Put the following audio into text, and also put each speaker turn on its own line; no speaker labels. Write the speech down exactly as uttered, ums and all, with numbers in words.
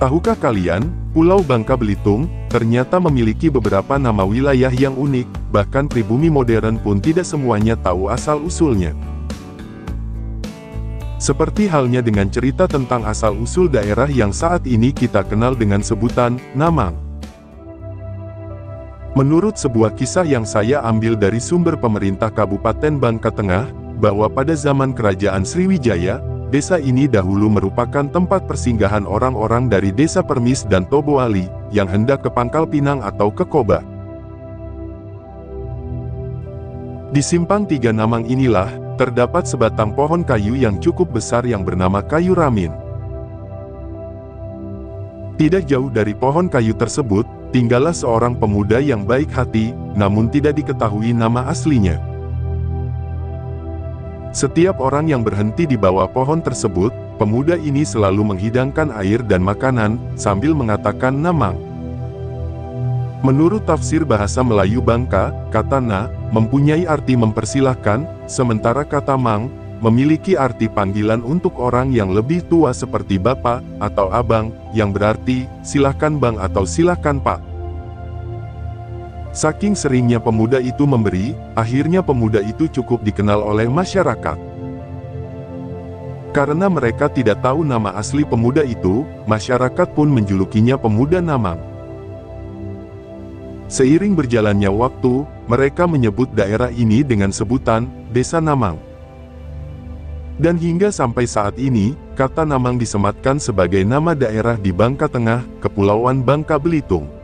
Tahukah kalian, Pulau Bangka Belitung ternyata memiliki beberapa nama wilayah yang unik, bahkan pribumi modern pun tidak semuanya tahu asal-usulnya. Seperti halnya dengan cerita tentang asal-usul daerah yang saat ini kita kenal dengan sebutan Namang. Menurut sebuah kisah yang saya ambil dari sumber pemerintah Kabupaten Bangka Tengah, bahwa pada zaman Kerajaan Sriwijaya, desa ini dahulu merupakan tempat persinggahan orang-orang dari Desa Permis dan Toboali, yang hendak ke Pangkal Pinang atau ke Koba. Di simpang tiga Namang inilah, terdapat sebatang pohon kayu yang cukup besar yang bernama kayu ramin. Tidak jauh dari pohon kayu tersebut, tinggallah seorang pemuda yang baik hati, namun tidak diketahui nama aslinya. Setiap orang yang berhenti di bawah pohon tersebut, pemuda ini selalu menghidangkan air dan makanan, sambil mengatakan Namang. Menurut tafsir bahasa Melayu Bangka, kata na mempunyai arti mempersilahkan, sementara kata mang memiliki arti panggilan untuk orang yang lebih tua seperti bapak atau abang, yang berarti silahkan bang atau silahkan pak. Saking seringnya pemuda itu memberi, akhirnya pemuda itu cukup dikenal oleh masyarakat. Karena mereka tidak tahu nama asli pemuda itu, masyarakat pun menjulukinya pemuda Namang. Seiring berjalannya waktu, mereka menyebut daerah ini dengan sebutan Desa Namang. Dan hingga sampai saat ini, kata Namang disematkan sebagai nama daerah di Bangka Tengah, Kepulauan Bangka Belitung.